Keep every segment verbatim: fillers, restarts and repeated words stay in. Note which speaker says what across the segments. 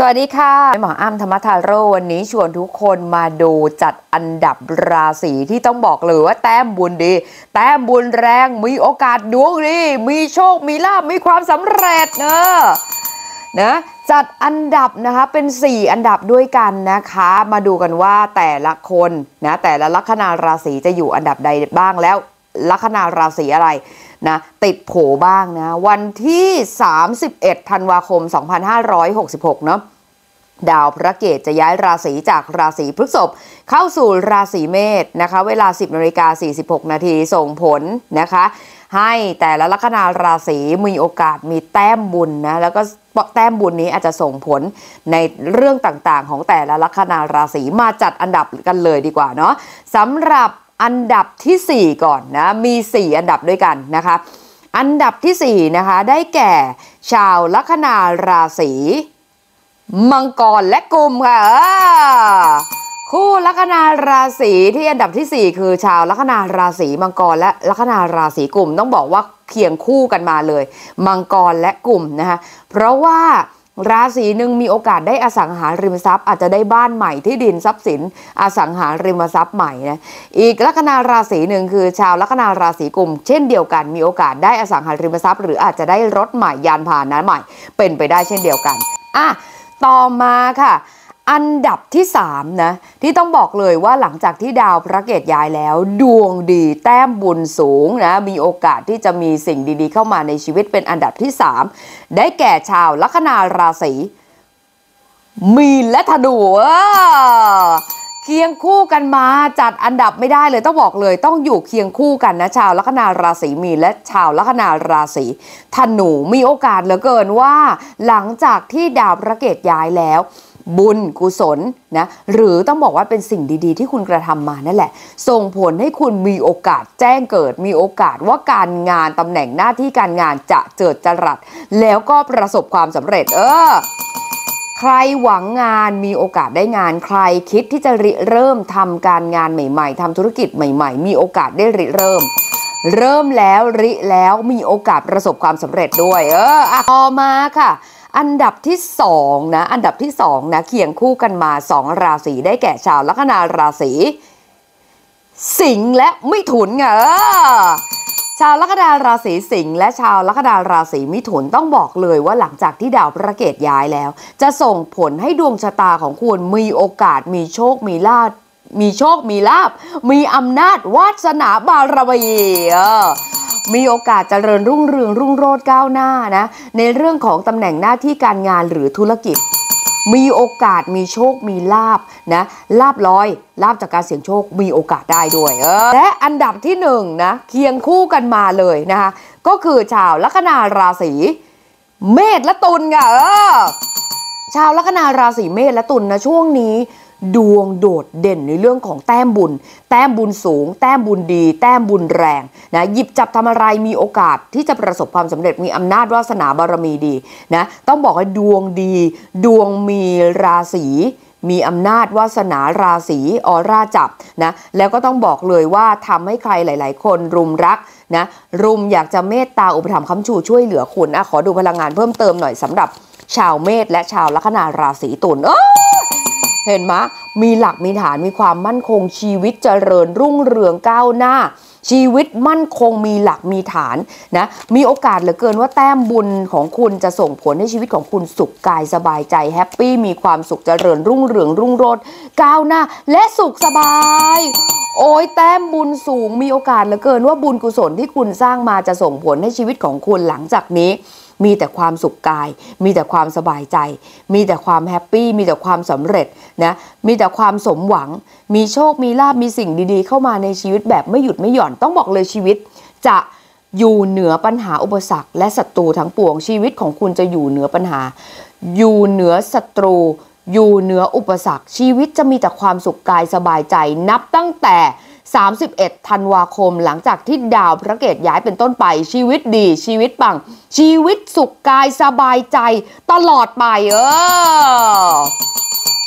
Speaker 1: สวัสดีค่ะหมออ้ำธรรมทาโร่วันนี้ชวนทุกคนมาดูจัดอันดับราศีที่ต้องบอกเลยว่าแต้มบุญดีแต้มบุญแรงมีโอกาสดวงดีมีโชคมีลาภมีความสำเร็จเนอะนะจัดอันดับนะคะเป็นสี่อันดับด้วยกันนะคะมาดูกันว่าแต่ละคนนะแต่ละลัคนาราศีจะอยู่อันดับใดบ้างแล้วลัคนาราศีอะไรนะติดโผบ้างนะวันที่สามสิบเอ็ดธันวาคมสองพันห้าร้อยหกสิบหกเนาะดาวพระเกตจะย้ายราศีจากราศีพฤษภเข้าสู่ราศีเมษนะคะเวลา สิบนาฬิกาสี่สิบหกนาทีส่งผลนะคะให้แต่ละลัคนาราศีมีโอกาสมีแต้มบุญนะแล้วก็แต้มบุญนี้อาจจะส่งผลในเรื่องต่างๆของแต่ละลัคนาราศีมาจัดอันดับกันเลยดีกว่าเนาะสำหรับอันดับที่สี่ก่อนนะมีสี่อันดับด้วยกันนะคะอันดับที่สี่นะคะได้แก่ชาวลัคนาราศีมังกรและกุมค่ะคู่ลัคนาราศีที่อันดับที่สี่คือชาวลัคนาราศีมังกรและลัคนาราศีกุมต้องบอกว่าเคียงคู่กันมาเลยมังกรและกุมนะคะเพราะว่าราศีหนึ่งมีโอกาสได้อสังหาริมทรัพย์อาจจะได้บ้านใหม่ที่ดินทรัพย์สินอสังหาริมทรัพย์ใหม่นะอีกลัคนาราศีหนึ่งคือชาวลัคนาราศีกุมเช่นเดียวกันมีโอกาสได้อสังหาริมทรัพย์หรืออาจจะได้รถใหม่ยานพาหนะใหม่เป็นไปได้เช่นเดียวกันอ่ะต่อมาค่ะอันดับที่สามนะที่ต้องบอกเลยว่าหลังจากที่ดาวพระเกตย้ายแล้วดวงดีแต้มบุญสูงนะมีโอกาสที่จะมีสิ่งดีๆเข้ามาในชีวิตเป็นอันดับที่สามได้แก่ชาวลัคนาราศีมีนและธนูเคียงคู่กันมาจัดอันดับไม่ได้เลยต้องบอกเลยต้องอยู่เคียงคู่กันนะชาวลัคนาราศีมีนและชาวลัคนาราศีธนูมีโอกาสเหลือเกินว่าหลังจากที่ดาวพระเกตย้ายแล้วบุญกุศลนะหรือต้องบอกว่าเป็นสิ่งดีๆที่คุณกระทำมานั่นแหละส่งผลให้คุณมีโอกาสแจ้งเกิดมีโอกาสว่าการงานตำแหน่งหน้าที่การงานจะเจิดจรัสแล้วก็ประสบความสำเร็จเออใครหวังงานมีโอกาสได้งานใครคิดที่จะริเริ่มทำการงานใหม่ๆทำธุรกิจใหม่ๆมีโอกาสได้ริเริ่มเริ่มแล้วริแล้วมีโอกาสประสบความสำเร็จด้วยเออต่อมาค่ะอันดับที่สองนะอันดับที่สองนะเคียงคู่กันมาสองราศีได้แก่ชาวลัคนาราศีสิงห์และมิถุนไงชาวลัคนาราศีสิงห์และชาวลัคนาราศีมิถุนต้องบอกเลยว่าหลังจากที่ดาวพระเกตย้ายแล้วจะส่งผลให้ดวงชะตาของคุณมีโอกาสมีโชคมีลาภมีโชคมีลาภมีอำนาจวาสนาบารมีมีโอกาสเจริญรุ่งเรืองรุ่งโรจน์ก้าวหน้านะในเรื่องของตำแหน่งหน้าที่การงานหรือธุรกิจมีโอกาสมีโชคมีลาภนะลาภลอยลาภจากการเสี่ยงโชคมีโอกาสได้ด้วยเออและอันดับที่หนึ่งนะเคียงคู่กันมาเลยนะคะก็คือชาวลัคนาราศีเมษและตุลค่ะเออชาวลัคนาราศีเมษและตุลนะช่วงนี้ดวงโดดเด่นในเรื่องของแต้มบุญแต้มบุญสูงแต้มบุญดีแต้มบุญแรงนะหยิบจับทำอะไรมีโอกาสที่จะประสบความสำเร็จมีอำนาจวาสนาบารมีดีนะต้องบอกว่าดวงดีดวงมีราศีมีอำนาจวาสนาราศีออร่าจับนะแล้วก็ต้องบอกเลยว่าทำให้ใครหลายๆคนรุมรักนะรุมอยากจะเมตตาอุปถัมภ์ค้ำชูช่วยเหลือคุณอ่ะขอดูพลังงานเพิ่มเติมหน่อยสำหรับชาวเมษและชาวลัคนาราศีตุลเออเห็นไหมมีหลักมีฐานมีความมั่นคงชีวิตเจริญรุ่งเรืองก้าวหน้าชีวิตมั่นคงมีหลักมีฐานนะมีโอกาสเหลือเกินว่าแต้มบุญของคุณจะส่งผลให้ชีวิตของคุณสุขกายสบายใจแฮปปี้มีความสุขเจริญรุ่งเรืองรุ่งโรจน์ก้าวหน้าและสุขสบายโอ้ยแต้มบุญสูงมีโอกาสเหลือเกินว่าบุญกุศลที่คุณสร้างมาจะส่งผลให้ชีวิตของคุณหลังจากนี้มีแต่ความสุขกายมีแต่ความสบายใจมีแต่ความแฮปปี้มีแต่ความสำเร็จนะมีแต่ความสมหวังมีโชคมีลาภมีสิ่งดีๆเข้ามาในชีวิตแบบไม่หยุดไม่หย่อนต้องบอกเลยชีวิตจะอยู่เหนือปัญหาอุปสรรคและศัตรูทั้งปวงชีวิตของคุณจะอยู่เหนือปัญหาอยู่เหนือศัตรูอยู่เหนืออุปสรรคชีวิตจะมีแต่ความสุขกายสบายใจนับตั้งแต่สามสิบเอ็ดธันวาคมหลังจากที่ดาวพระเกตย้ายเป็นต้นไปชีวิตดีชีวิตปังชีวิตสุขกายสบายใจตลอดไปเออ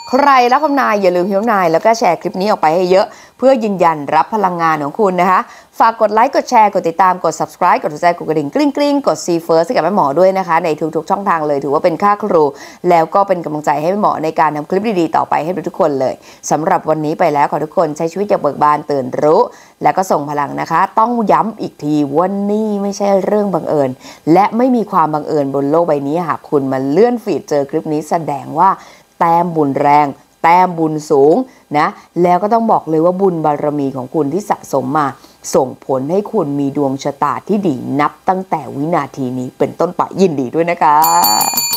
Speaker 1: ใครรับคำนายอย่าลืมพิมพ์นายแล้วก็แชร์คลิปนี้ออกไปให้เยอะเพื่อยืนยันรับพลังงานของคุณนะคะฝากกดไลค์กดแชร์กดติดตามกด subscribe กดหัวใจกดกระดิ่งกริ๊งกริ๊งกด See First ให้กับแม่หมอด้วยนะคะในทุกๆช่องทางเลยถือว่าเป็นค่าครูแล้วก็เป็นกำลังใจให้แม่หมอในการทำคลิปดีๆต่อไปให้ทุกคนเลยสำหรับวันนี้ไปแล้วขอทุกคนใช้ชีวิตอย่างเบิกบานตื่นรู้และก็ส่งพลังนะคะต้องย้ำอีกทีว่านี่ไม่ใช่เรื่องบังเอิญและไม่มีความบังเอิญบนโลกใบนี้หากคุณมาเลื่อนฟีดเจอคลิปนี้แสดงว่าแต้มบุญแรงแต้มบุญสูงนะแล้วก็ต้องบอกเลยว่าบุญบารมีของคุณที่สะสมมาส่งผลให้คุณมีดวงชะตาที่ดีนับตั้งแต่วินาทีนี้เป็นต้นไปยินดีด้วยนะคะ